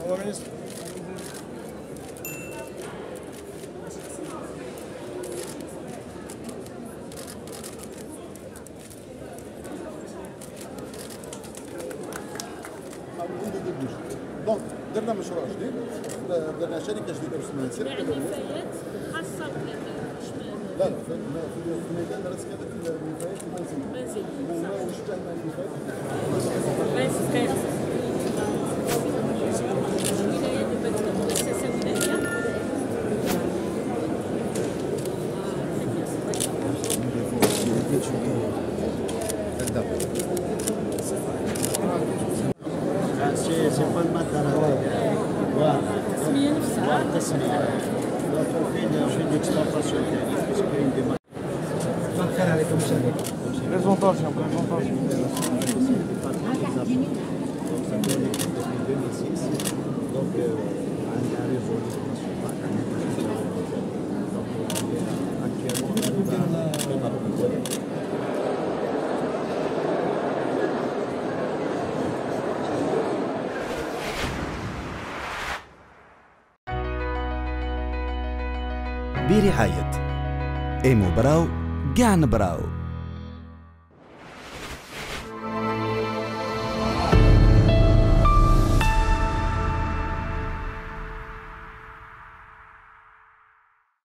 دونك درنا مشروع جديد، درنا شركه جديده باش تمثل. يعني نفايات خاصه لا لا في مجال راسك هذاك النفايات المنزليه. ما شبه النفايات. ولاية البلد مؤسسة ولاية. C'est pas le matin. Voilà. التسمية نفسها. التسمية. في l'exploitation تاعي باش كاين ديما. شكرا عليكم مشاهدينا. بريزونطاسيون. برعاية إيمو براو قاع نبراو.